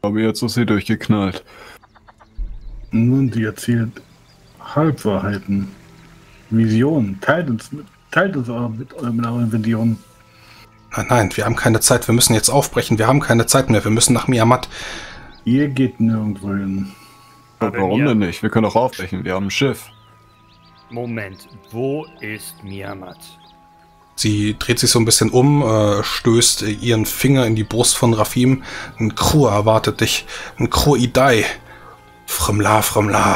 Aber jetzt ist sie durchgeknallt. Nun, sie erzählt Halbwahrheiten. Visionen. Teilt uns mit euren Visionen. Nein, nein, wir haben keine Zeit. Wir müssen jetzt aufbrechen. Wir haben keine Zeit mehr. Wir müssen nach Miamat. Ihr geht nirgendwo hin. Warum denn nicht? Wir können auch aufbrechen. Wir haben ein Schiff. Moment, wo ist Miamat? Sie dreht sich so ein bisschen um, stößt ihren Finger in die Brust von Rafim. Ein Krua erwartet dich. Ein Kruidai. Frimla, Frimla.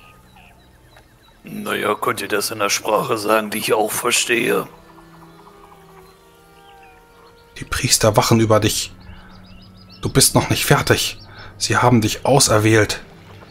Naja, könnt ihr das in der Sprache sagen, die ich auch verstehe? Die Priester wachen über dich. Du bist noch nicht fertig. Sie haben dich auserwählt.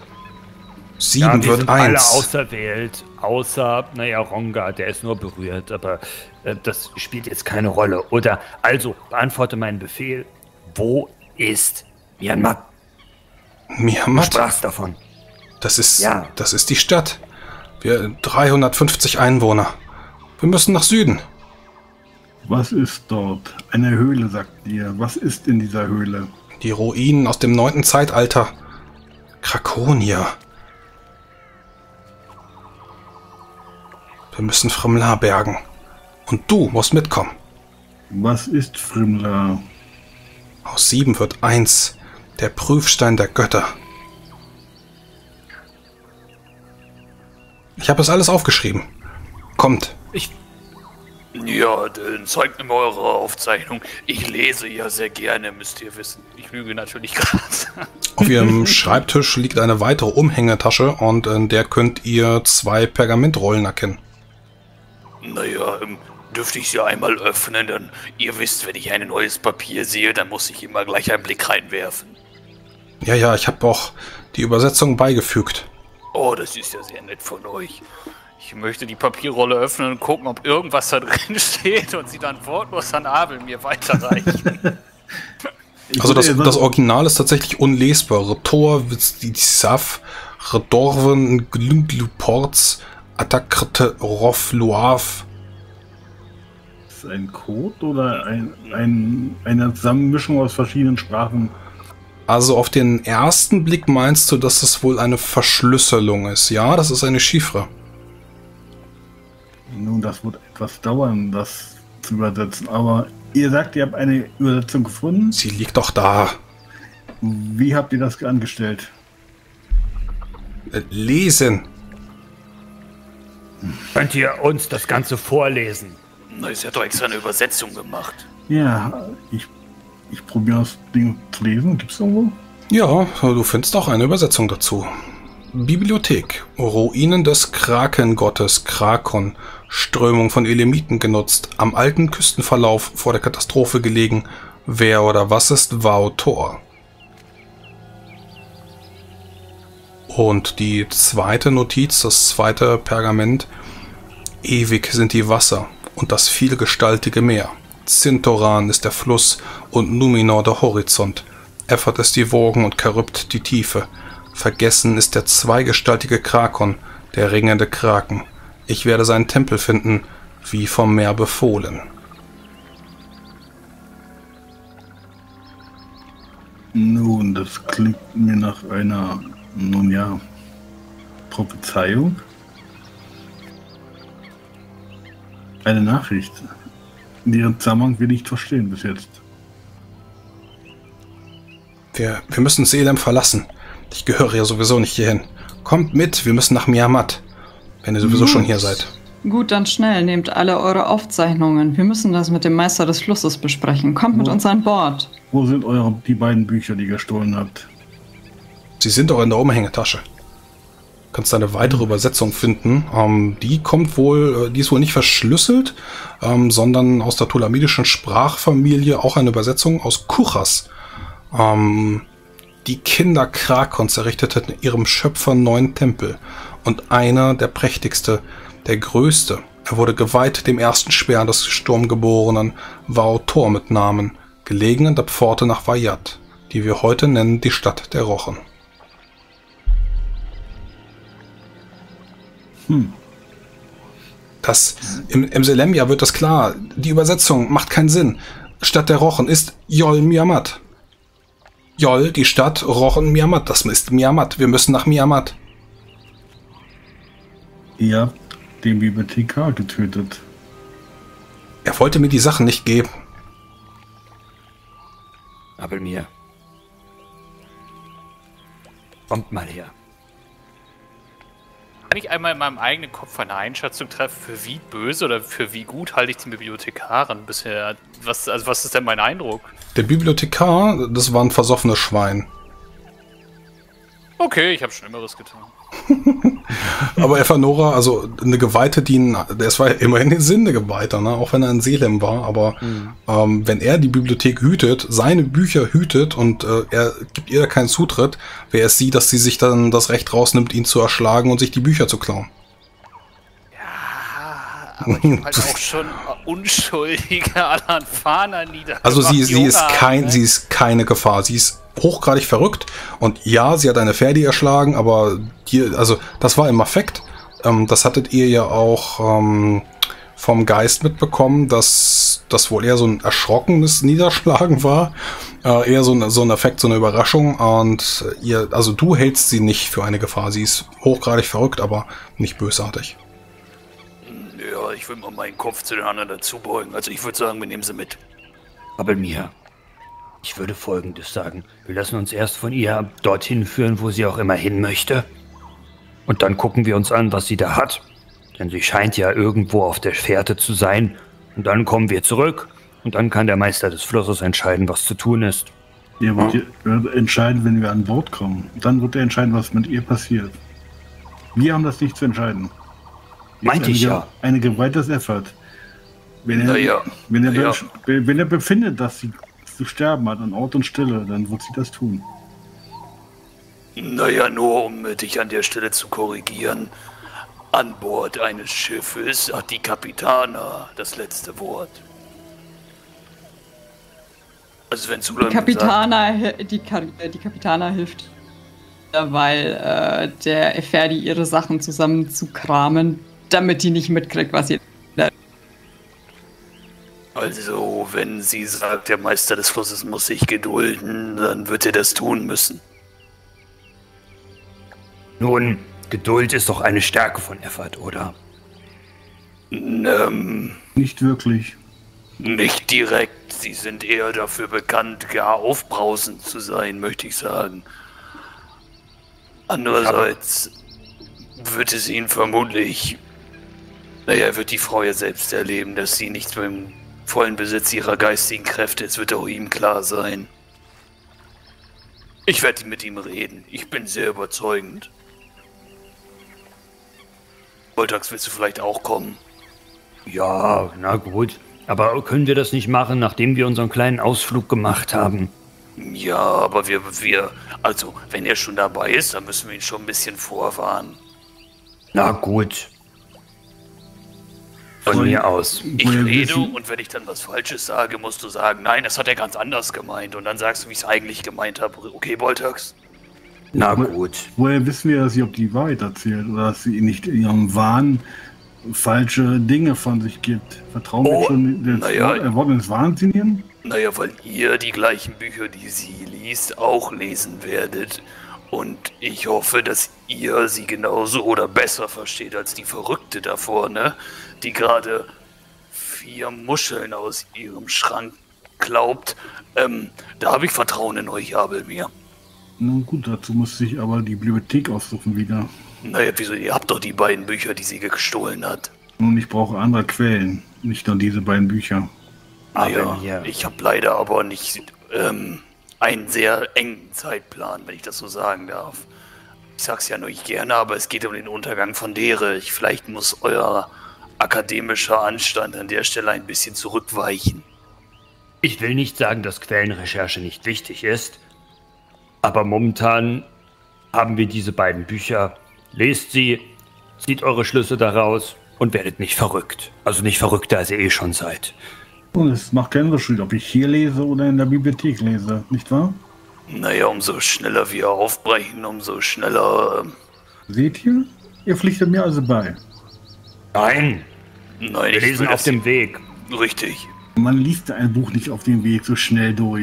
7 wird 1. Alle auserwählt, außer, Ronga, der ist nur berührt, aber das spielt jetzt keine Rolle. Oder, also, beantworte meinen Befehl. Wo ist Miamat? Miamat? Du sprachst davon. Das ist die Stadt. Wir 350 Einwohner. Wir müssen nach Süden. Was ist dort? Eine Höhle, sagt ihr. Was ist in dieser Höhle? Die Ruinen aus dem 9. Zeitalter. Krakonia. Wir müssen Frimla bergen. Und du musst mitkommen. Was ist Frimla? Aus 7 wird 1. Der Prüfstein der Götter. Ich habe es alles aufgeschrieben. Kommt. Ja, dann zeigt mir eure Aufzeichnung. Ich lese ja sehr gerne, müsst ihr wissen. Ich lüge natürlich gerade. Auf ihrem Schreibtisch liegt eine weitere Umhängetasche und in der könnt ihr 2 Pergamentrollen erkennen. Naja, dürfte ich sie einmal öffnen, dann ihr wisst, wenn ich ein neues Papier sehe, dann muss ich immer gleich einen Blick reinwerfen. Ja, ich habe auch die Übersetzung beigefügt. Oh, das ist ja sehr nett von euch. Ich möchte die Papierrolle öffnen und gucken, ob irgendwas da drin steht und sie dann wortlos an Abel mir weiterreichen. Also das Original ist tatsächlich unlesbar. Retor, Witzdisav, Redorven, Glüngluports, Attakrte, Rof, Luav. Ist das ein Code oder eine Zusammenmischung aus verschiedenen Sprachen? Also auf den ersten Blick meinst du, dass es wohl eine Verschlüsselung ist. Ja, das ist eine Chiffre. Nun, das wird etwas dauern, das zu übersetzen. Aber ihr sagt, ihr habt eine Übersetzung gefunden? Sie liegt doch da. Wie habt ihr das angestellt? Lesen. Könnt ihr uns das Ganze vorlesen? Na, ist ja doch extra eine Übersetzung gemacht. Ja, ich probiere das Ding zu lesen. Gibt's irgendwo? Ja, du findest auch eine Übersetzung dazu. Bibliothek. Ruinen des Krakengottes Krakon. Strömung von Elemiten genutzt. Am alten Küstenverlauf vor der Katastrophe gelegen. Wer oder was ist Wautor? Und die zweite Notiz, das zweite Pergament. Ewig sind die Wasser und das vielgestaltige Meer. Zintoran ist der Fluss und Numenor der Horizont. Effert ist die Wogen und Charybd die Tiefe. Vergessen ist der zweigestaltige Krakon, der ringende Kraken. Ich werde seinen Tempel finden, wie vom Meer befohlen. Nun, das klingt mir nach einer, Prophezeiung. Eine Nachricht. In ihrem Zusammenhang will ich nicht verstehen bis jetzt. Wir müssen Selem verlassen. Ich gehöre ja sowieso nicht hierhin. Kommt mit, wir müssen nach Miamat, wenn ihr sowieso schon hier seid. Gut, dann schnell, nehmt alle eure Aufzeichnungen. Wir müssen das mit dem Meister des Flusses besprechen. Kommt mit uns an Bord. Wo sind die beiden Bücher, die ihr gestohlen habt? Sie sind doch in der Umhängetasche. Du kannst eine weitere Übersetzung finden. Die ist wohl nicht verschlüsselt, sondern aus der Ptolemidischen Sprachfamilie auch eine Übersetzung aus Kuchas. Die Kinder Krakons errichteten ihrem Schöpfer 9 Tempel und einer der prächtigste, der größte. Er wurde geweiht dem ersten Speer des Sturmgeborenen Wautor mit Namen, gelegen an der Pforte nach Vayat, die wir heute nennen die Stadt der Rochen. Im Selemia wird das klar. Die Übersetzung macht keinen Sinn. Stadt der Rochen ist Yol Miamat. Joll, die Stadt Rochen Miamat. Das ist Miamat. Wir müssen nach Miamat. Ihr habt den Bibliothekar getötet. Er wollte mir die Sachen nicht geben. Aber mir. Kommt mal her. Kann ich einmal in meinem eigenen Kopf eine Einschätzung treffen, für wie böse oder für wie gut halte ich den Bibliothekaren bisher? Was ist denn mein Eindruck? Der Bibliothekar, das war ein versoffenes Schwein. Okay, ich habe Schlimmeres getan. Aber Evanora, also eine Geweihte, es war ja immerhin ein Sinn, eine Geweihte, ne? Auch wenn er ein Seelem war, aber wenn er die Bibliothek hütet, seine Bücher hütet und er gibt ihr keinen Zutritt, wäre es sie, dass sie sich dann das Recht rausnimmt, ihn zu erschlagen und sich die Bücher zu klauen. Ja, aber ich habe halt auch schon unschuldige Alanfaner nieder. Also sie ist keine Gefahr, sie ist hochgradig verrückt und ja, sie hat eine Ferdi erschlagen, aber das war im Affekt. Das hattet ihr ja auch vom Geist mitbekommen, dass das wohl eher so ein erschrockenes Niederschlagen war. Eher so ein Affekt, so eine Überraschung und du hältst sie nicht für eine Gefahr. Sie ist hochgradig verrückt, aber nicht bösartig. Ja, ich will mal meinen Kopf zu den anderen dazu beugen. Also ich würde sagen, wir nehmen sie mit. Aber mir. Ich würde Folgendes sagen. Wir lassen uns erst von ihr dorthin führen, wo sie auch immer hin möchte. Und dann gucken wir uns an, was sie da hat. Denn sie scheint ja irgendwo auf der Fährte zu sein. Und dann kommen wir zurück. Und dann kann der Meister des Flusses entscheiden, was zu tun ist. Er wird entscheiden, wenn wir an Bord kommen. Dann wird er entscheiden, was mit ihr passiert. Wir haben das nicht zu entscheiden. Meinte ich ja. Eine geweites Effort. Wenn er befindet, dass sie zu sterben hat an Ort und Stille, dann wird sie das tun. Naja, nur um dich an der Stelle zu korrigieren. An Bord eines Schiffes hat die Kapitana das letzte Wort. Also wenn Sulan die Kapitana hilft, weil der Eferdi ihre Sachen zusammenzukramen, damit die nicht mitkriegt, was ihr... Also, wenn sie sagt, der Meister des Flusses muss sich gedulden, dann wird er das tun müssen. Nun, Geduld ist doch eine Stärke von Effert, oder? Nicht wirklich. Nicht direkt. Sie sind eher dafür bekannt, gar aufbrausend zu sein, möchte ich sagen. Andererseits wird es ihn vermutlich... Naja, wird die Frau ja selbst erleben, dass sie nicht beim vollen Besitz ihrer geistigen Kräfte ist, wird auch ihm klar sein. Ich werde mit ihm reden. Ich bin sehr überzeugend. Voltax, willst du vielleicht auch kommen? Ja, na gut. Aber können wir das nicht machen, nachdem wir unseren kleinen Ausflug gemacht haben? Ja, aber also, wenn er schon dabei ist, dann müssen wir ihn schon ein bisschen vorwarnen. Na gut. Von mir aus. Ich rede und wenn ich dann was Falsches sage, musst du sagen, nein, das hat er ganz anders gemeint. Und dann sagst du, wie ich es eigentlich gemeint habe. Okay, Voltax? Na gut. Woher wissen wir, dass sie ob die Wahrheit erzählt oder dass sie nicht in ihrem Wahn falsche Dinge von sich gibt? Vertrauen wir schon Worten des Wahnsinnigen? Naja, weil ihr die gleichen Bücher, die sie liest, auch lesen werdet. Und ich hoffe, dass ihr sie genauso oder besser versteht als die Verrückte da vorne, die gerade 4 Muscheln aus ihrem Schrank glaubt. Da habe ich Vertrauen in euch, Abelmir. Nun gut, dazu muss sich aber die Bibliothek aussuchen wieder. Naja, wieso? Ihr habt doch die beiden Bücher, die sie gestohlen hat. Nun, ich brauche andere Quellen, nicht nur diese beiden Bücher. Naja, ich habe leider aber nicht einen sehr engen Zeitplan, wenn ich das so sagen darf. Ich sag's ja nur nicht gerne, aber es geht um den Untergang von Dere. Vielleicht muss euer akademischer Anstand an der Stelle ein bisschen zurückweichen. Ich will nicht sagen, dass Quellenrecherche nicht wichtig ist, aber momentan haben wir diese beiden Bücher. Lest sie, zieht eure Schlüsse daraus und werdet nicht verrückt. Also nicht verrückter, als ihr schon seid. Und es macht keinen Unterschied, ob ich hier lese oder in der Bibliothek lese, nicht wahr? Naja, umso schneller wir aufbrechen, umso schneller... Seht ihr? Ihr pflichtet mir also bei. Nein, wir lesen auf dem Weg. Richtig. Man liest ein Buch nicht auf dem Weg so schnell durch.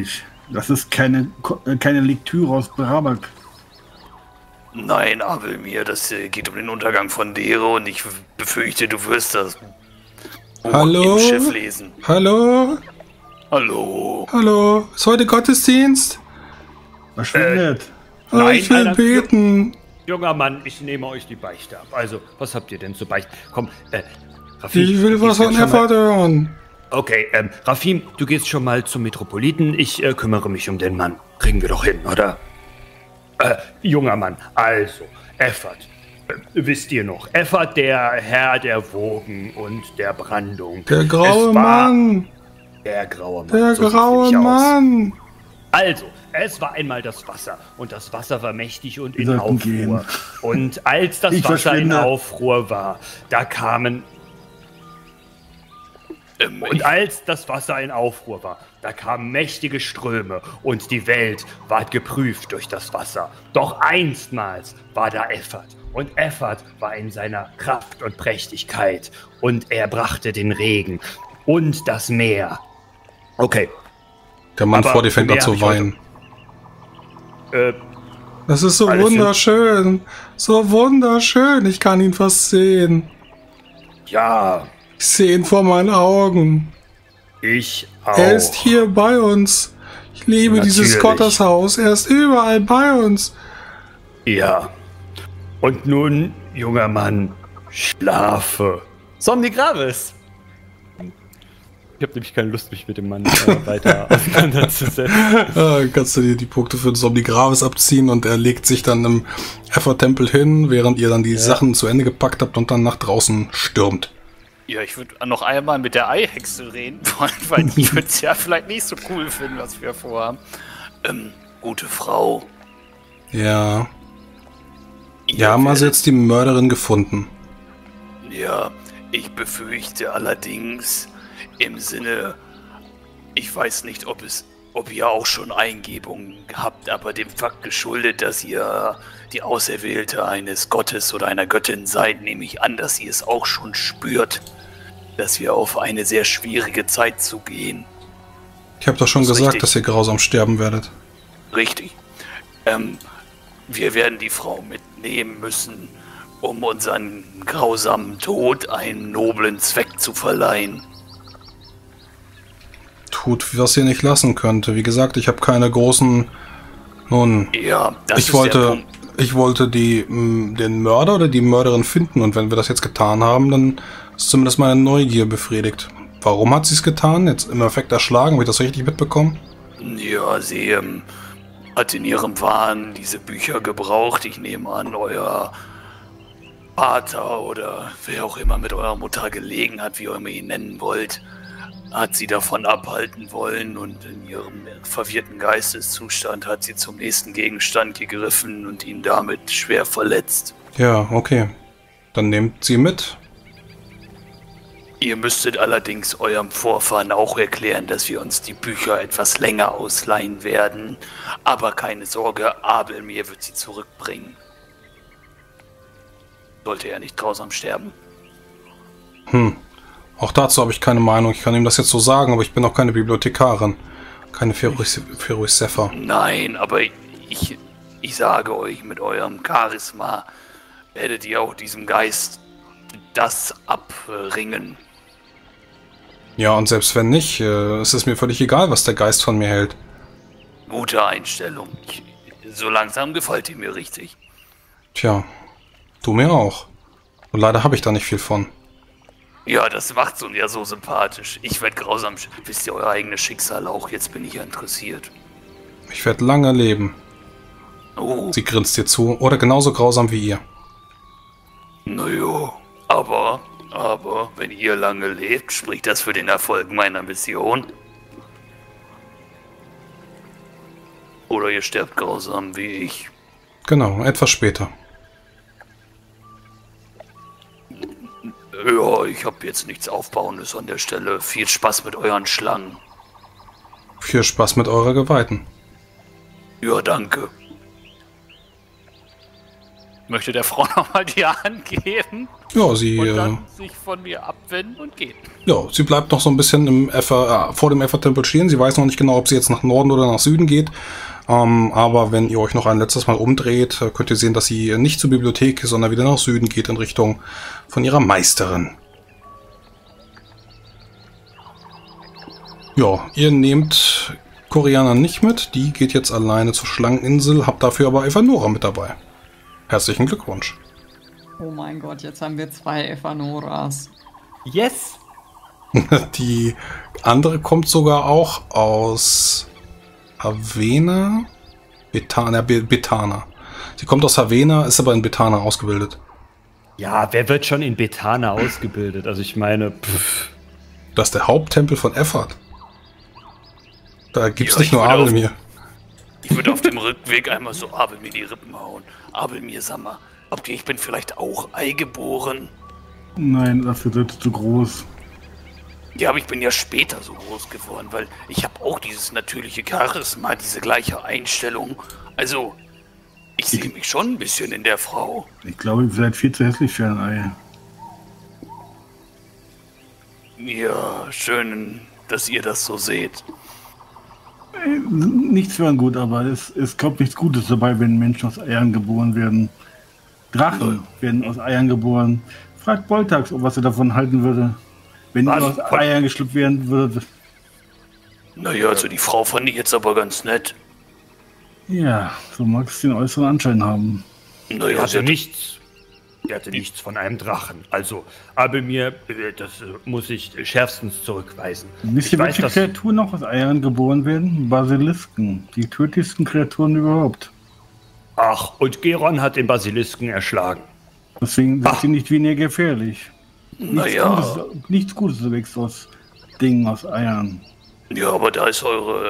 Das ist keine Lektüre aus Brabak. Nein, Abelmir, das geht um den Untergang von Dere und ich befürchte, du wirst das Buch im Schiff lesen. Hallo? Hallo? Hallo? Ist heute Gottesdienst? Verschwindet. Ich will beten. Junger Mann, ich nehme euch die Beichte ab. Also, was habt ihr denn zu beichten? Komm, Rafim, Ich will was von Effort hören. Okay, Rafim, du gehst schon mal zum Metropoliten. Ich kümmere mich um den Mann. Kriegen wir doch hin, oder? Junger Mann, also, Effert. Wisst ihr noch? Effert, der Herr der Wogen und der Brandung. Der graue Mann. Der graue Mann. Der So graue sieht's nämlich aus. Mann. Also, es war einmal das Wasser und das Wasser war mächtig und in sollten Aufruhr. gehen. Und als das Ich Wasser in verschwinde. Aufruhr war, da kamen... Und als das Wasser in Aufruhr war, da kamen mächtige Ströme und die Welt ward geprüft durch das Wasser. Doch einstmals war da Effert. Und Effert war in seiner Kraft und Prächtigkeit. Und er brachte den Regen und das Meer. Okay. Der Mann Aber vor dir fängt an mehr zu hab ich heute- weinen. Äh, Das ist so Alles wunderschön. So wunderschön. Ich kann ihn fast sehen. ja, Ich sehe ihn vor meinen Augen. ich auch. Er ist hier bei uns. Ich liebe dieses Natürlich. Gotteshaus. Er ist überall bei uns. Ja. Und nun, junger Mann, schlafe. Somni Gravis! Ich habe nämlich keine Lust, mich mit dem Mann weiter auseinanderzusetzen. Kannst du dir die Punkte für Zombie Gravis abziehen und er legt sich dann im Effort-Tempel hin, während ihr dann die Sachen zu Ende gepackt habt und dann nach draußen stürmt. Ja, ich würde noch einmal mit der Eihexe reden wollen, weil ich würde es ja vielleicht nicht so cool finden, was wir vorhaben. Gute Frau. Ja. ihr Wir haben also werdet- jetzt die Mörderin gefunden. Ja, ich befürchte allerdings im Sinne, ich weiß nicht, ob ihr auch schon Eingebungen habt, aber dem Fakt geschuldet, dass ihr die Auserwählte eines Gottes oder einer Göttin seid, nehme ich an, dass ihr es auch schon spürt, dass wir auf eine sehr schwierige Zeit zugehen. Ich habe doch schon Das ist gesagt, richtig. dass ihr grausam sterben werdet. Richtig. Wir werden die Frau mitnehmen müssen, um unseren grausamen Tod einen noblen Zweck zu verleihen. Tut, was ihr nicht lassen könnt. Wie gesagt, ich habe keine großen... Nun, Ja, das ich ist der wollte, Punkt. ich wollte den Mörder oder die Mörderin finden und wenn wir das jetzt getan haben, dann ist zumindest meine Neugier befriedigt. Warum hat sie es getan? Jetzt im Effekt erschlagen, habe ich das richtig mitbekommen? Ja, sie hat in ihrem Wahn diese Bücher gebraucht. Ich nehme an, euer Vater oder wer auch immer mit eurer Mutter gelegen hat, wie ihr immer ihn nennen wollt, hat sie davon abhalten wollen und in ihrem verwirrten Geisteszustand hat sie zum nächsten Gegenstand gegriffen und ihn damit schwer verletzt. Ja, okay. Dann nehmt sie mit. Ihr müsstet allerdings eurem Vorfahren auch erklären, dass wir uns die Bücher etwas länger ausleihen werden. Aber keine Sorge, Abelmir wird sie zurückbringen. Sollte er nicht grausam sterben? Auch dazu habe ich keine Meinung. Ich kann ihm das jetzt so sagen, aber ich bin auch keine Bibliothekarin. Keine Ferus Sefer. Nein, aber ich sage euch, mit eurem Charisma werdet ihr auch diesem Geist das abringen. Ja, und selbst wenn nicht, es ist mir völlig egal, was der Geist von mir hält. Gute Einstellung. So langsam gefällt ihr mir richtig. Tja, du mir auch. Und leider habe ich da nicht viel von. Ja, das macht's uns ja so sympathisch. Ich werd grausam. Wisst ihr euer eigenes Schicksal auch? Jetzt bin ich ja interessiert. Ich werde lange leben. Oh, Sie grinst dir zu. Oder genauso grausam wie ihr. naja. Aber, wenn ihr lange lebt, spricht das für den Erfolg meiner Mission. Oder ihr sterbt grausam wie ich. Genau, etwas später. Ja, ich habe jetzt nichts Aufbauendes an der Stelle. Viel Spaß mit euren Schlangen. Viel Spaß mit eurer Geweihten. Ja, danke. möchte der Frau nochmal die Hand geben Ja, sie, und dann sich von mir abwenden und gehen. ja, sie bleibt noch so ein bisschen vor dem Effer-Tempel stehen. Sie weiß noch nicht genau, ob sie jetzt nach Norden oder nach Süden geht. Aber wenn ihr euch noch ein letztes Mal umdreht, könnt ihr sehen, dass sie nicht zur Bibliothek, sondern wieder nach Süden geht in Richtung von ihrer Meisterin. Ja, ihr nehmt Coriana nicht mit. Die geht jetzt alleine zur Schlangeninsel, habt dafür aber Evanora mit dabei. Herzlichen Glückwunsch. Oh mein Gott, jetzt haben wir 2 Evanoras. Yes! Die andere kommt sogar auch aus Havena? Betana. Sie kommt aus Havena, ist aber in Betana ausgebildet. Ja, wer wird schon in Betana ausgebildet? Also ich meine, Das ist der Haupttempel von Effort. Da gibt's Ja, nicht nur Abelmir. Ich würde auf dem Rückweg einmal so Abelmir die Rippen hauen. Abelmir, sag mal, glaubt ihr, ich bin vielleicht auch eingeboren? Nein, dafür wird es zu groß. Ja, aber ich bin ja später so groß geworden, weil ich habe auch dieses natürliche Charisma, diese gleiche Einstellung. Also, ich sehe mich schon ein bisschen in der Frau. Ich glaube, ihr seid viel zu hässlich für ein Ei. Ja, schön, dass ihr das so seht. Nichts für ein Gut, aber es kommt nichts Gutes dabei, wenn Menschen aus Eiern geboren werden. Drachen werden aus Eiern geboren. Fragt Boltax, was er davon halten würde, wenn ihr aus Eiern geschlüpft werden würde. Naja, also die Frau fand ich jetzt aber ganz nett. Ja, so mag es den äußeren Anschein haben. Naja, also nichts. Der hatte nichts von einem Drachen. Also, Abelmir, das muss ich schärfstens zurückweisen. Wisst ihr, welche Kreaturen noch aus Eiern geboren werden? Basilisken. Die tödlichsten Kreaturen überhaupt. Ach, und Geron hat den Basilisken erschlagen. Deswegen sind sie nicht weniger gefährlich. Nichts Gutes wächst aus Dingen, aus Eiern. Ja, aber da ist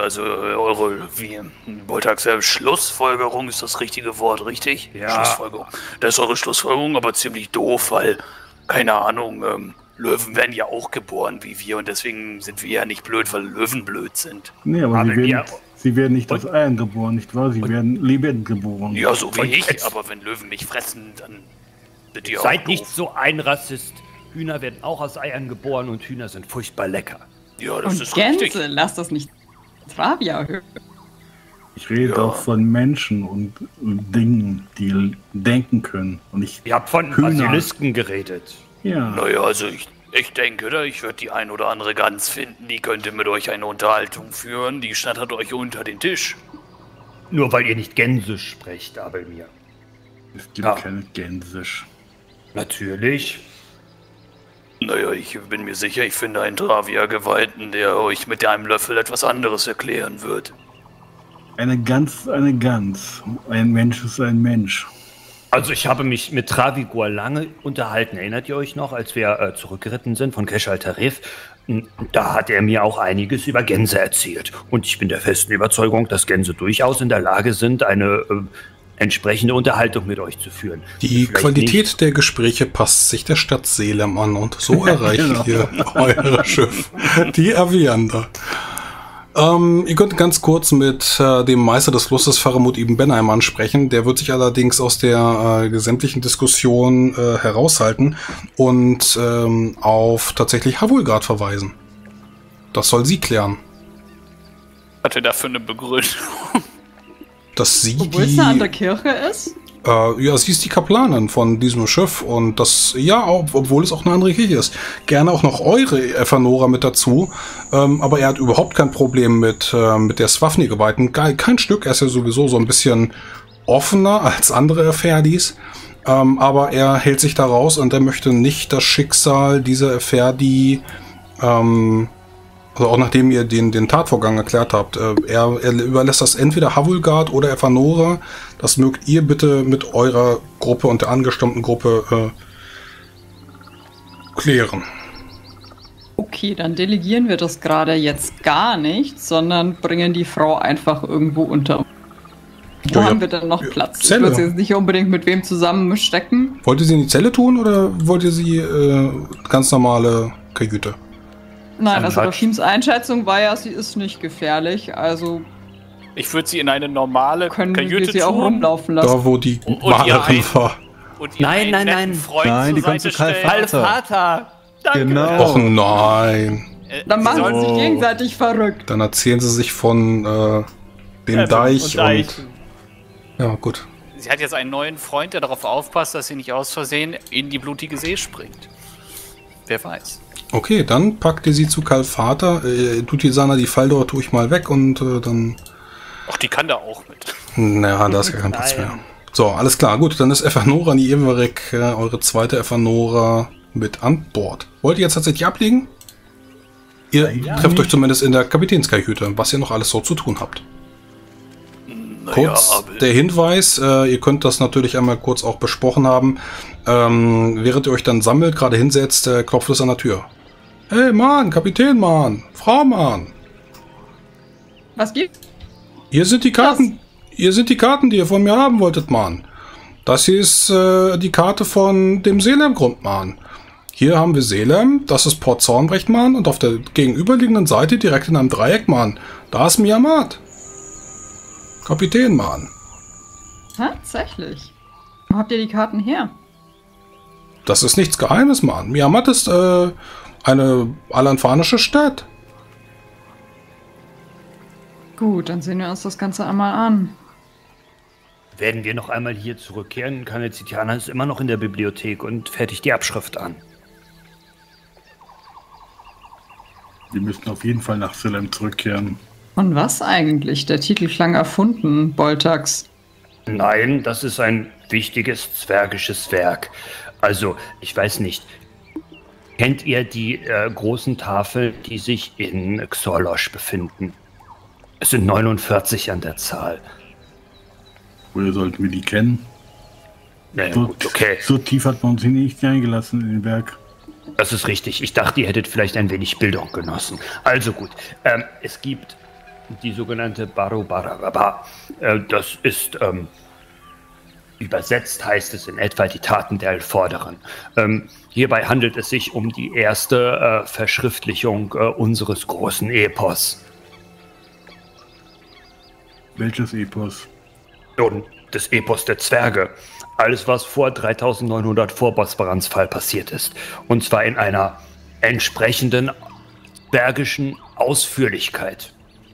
wie Boltax selbst, Schlussfolgerung ist das richtige Wort, richtig? Ja. Schlussfolgerung. Da ist eure Schlussfolgerung aber ziemlich doof, weil, keine Ahnung, Löwen werden ja auch geboren wie wir und deswegen sind wir ja nicht blöd, weil Löwen blöd sind. Nee, aber sie werden nicht aus Eiern geboren, nicht wahr? Sie werden lebend geboren. Ja, so wie ich, aber wenn Löwen mich fressen, dann sind die auch Seid doof. nicht so ein Rassist. Hühner werden auch aus Eiern geboren und Hühner sind furchtbar lecker. Ja, das Und ist Gänse, richtig. lass das nicht Travia hören. Ich rede auch von Menschen und Dingen, die denken können. Und nicht Ihr habt von Hühner. Basilisken geredet. Ja. Naja, also ich denke, ich würde die ein oder andere Gans finden, die könnte mit euch eine Unterhaltung führen, die schnattert euch unter den Tisch. Nur weil ihr nicht Gänsisch sprecht, Abelmir. Es gibt keine Gänsisch. Natürlich. Naja, ich bin mir sicher, ich finde einen Travia-Geweihten, der euch mit einem Löffel etwas anderes erklären wird. Eine Gans. Ein Mensch ist ein Mensch. Also ich habe mich mit Travigor lange unterhalten. Erinnert ihr euch noch, als wir zurückgeritten sind von Keshal Tarif? Da hat er mir auch einiges über Gänse erzählt. Und ich bin der festen Überzeugung, dass Gänse durchaus in der Lage sind, eine entsprechende Unterhaltung mit euch zu führen. Die Vielleicht Qualität nicht. der Gespräche passt sich der Stadt Selem an und so erreicht ihr eure Schiff, die Aviander. Ihr könnt ganz kurz mit dem Meister des Flusses Faramut ibn Benheim ansprechen. Der wird sich allerdings aus der sämtlichen Diskussion heraushalten und auf tatsächlich Havulgard verweisen. Das soll sie klären. Was hat er da für eine Begründung? Dass sie Obwohl es eine andere Kirche ist? Ja, sie ist die Kaplanin von diesem Schiff und das, ja, obwohl es auch eine andere Kirche ist. Gerne auch noch eure Evanora mit dazu, aber er hat überhaupt kein Problem mit der Swafni-Geweihten. Kein Stück, er ist ja sowieso so ein bisschen offener als andere Eferdis, aber er hält sich da raus und er möchte nicht das Schicksal dieser Eferdi, also auch nachdem ihr den Tatvorgang erklärt habt, er überlässt das entweder Havulgard oder Evanora. Das mögt ihr bitte mit eurer Gruppe und der angestammten Gruppe klären. Okay, dann delegieren wir das gerade jetzt gar nicht, sondern bringen die Frau einfach irgendwo unter. Wo haben wir denn noch Platz? Zelle. Ich würde jetzt nicht unbedingt mit wem zusammenstecken. Wollt ihr sie in die Zelle tun oder wollt ihr sie ganz normale Kajüte? Nein, also Rashims Einschätzung war ja, sie ist nicht gefährlich, also Ich würde sie in eine normale können wir Kajüte sie auch tun. rumlaufen lassen. Da, wo die Und Malerin war. und ihr Nein, einen nein, netten nein. Freund Nein, die zur kommt Seite zu Karl stellen. Vater! Danke! Genau. Och nein. Dann machen sie sich Oh. gegenseitig verrückt. Dann erzählen sie sich von dem Deich und... Ja, gut. Sie hat jetzt einen neuen Freund, der darauf aufpasst, dass sie nicht aus Versehen in die blutige See springt. Wer weiß. Okay, dann packt ihr sie zu Kalvater. Tutisana, die Faldor tue ich mal weg und dann... Ach, die kann da auch mit. Naja, da ist ja kein Platz mehr. So, alles klar. Gut, dann ist Efanora Nieverek, eure zweite Efanora, mit an Bord. Wollt ihr jetzt tatsächlich ablegen? Ihr trefft euch zumindest in der Kapitänskajüte, was ihr noch alles so zu tun habt. Kurz der Hinweis, ihr könnt das natürlich einmal kurz auch besprochen haben. Während ihr euch dann sammelt, gerade hinsetzt, klopft es an der Tür. Hey Mann, Kapitän Mann, Frau Mann. Was gibt's? Hier sind die Karten, die ihr von mir haben wolltet, Mann. Das hier ist die Karte von dem Seelemgrund, Mann. Hier haben wir Selem, das ist Port Zornbrecht, Mann, und auf der gegenüberliegenden Seite, direkt in einem Dreieck, Mann, da ist Miamat. Kapitän, Mann. Tatsächlich. Wo habt ihr die Karten her? Das ist nichts Geheimes, Mann. Miamat ist eine alanfanische Stadt. Gut, dann sehen wir uns das Ganze einmal an. Werden wir noch einmal hier zurückkehren? Kanezitiana ist immer noch in der Bibliothek und fertigt die Abschrift an. Wir müssen auf jeden Fall nach Selem zurückkehren. Und was eigentlich? Der Titel klang erfunden, Boltax. Nein, das ist ein wichtiges zwergisches Werk. Also, ich weiß nicht. Kennt ihr die großen Tafeln, die sich in Xorlosch befinden? Es sind 49 an der Zahl. Woher sollten wir die kennen? Naja, So, gut, okay. so tief hat man uns hier nicht eingelassen in den Berg. Das ist richtig. Ich dachte, ihr hättet vielleicht ein wenig Bildung genossen. Also gut. Es gibt die sogenannte Barobarababa. Das ist, übersetzt heißt es in etwa die Taten der Vorderen. Hierbei handelt es sich um die erste Verschriftlichung unseres großen Epos. Welches Epos? Und das Epos der Zwerge. Alles, was vor 3900 vor Bosporans Fall passiert ist. Und zwar in einer entsprechenden zwergischen Ausführlichkeit.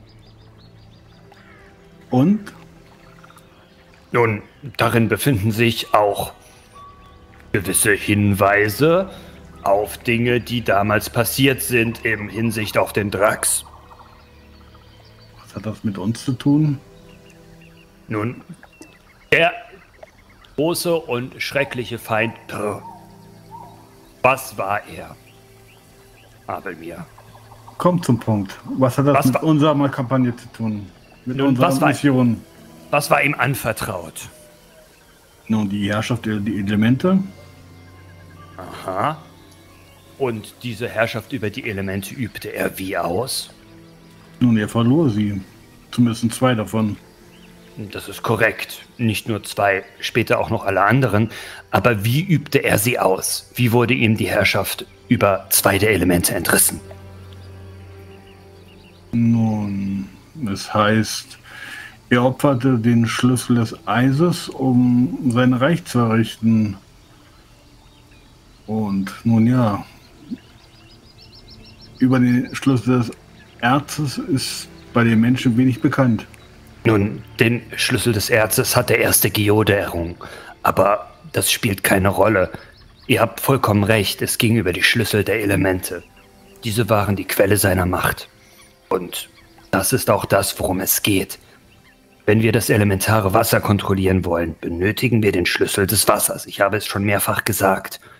Und? Nun, darin befinden sich auch gewisse Hinweise auf Dinge, die damals passiert sind in Hinsicht auf den Drax. Was hat das mit uns zu tun? Nun, der große und schreckliche Feind, was war er? Abelmir. Kommt zum Punkt. Was hat das Was mit war- unserer Kampagne zu tun? Mit Nun, unserer was war- Mission? Was war ihm anvertraut? Nun, die Herrschaft der die Elemente. Aha. Und diese Herrschaft über die Elemente übte er wie aus? Nun, er verlor sie. Zumindest 2 davon. Das ist korrekt. Nicht nur 2, später auch noch alle anderen. Aber wie übte er sie aus? Wie wurde ihm die Herrschaft über 2 der Elemente entrissen? Nun, es heißt, er opferte den Schlüssel des Eises, um sein Reich zu errichten. Und nun ja, über den Schlüssel des Erzes ist bei den Menschen wenig bekannt. Nun, den Schlüssel des Erzes hat der erste Geode errungen. Aber das spielt keine Rolle. Ihr habt vollkommen recht, es ging über die Schlüssel der Elemente. Diese waren die Quelle seiner Macht. Und das ist auch das, worum es geht. Wenn wir das elementare Wasser kontrollieren wollen, benötigen wir den Schlüssel des Wassers. Ich habe es schon mehrfach gesagt.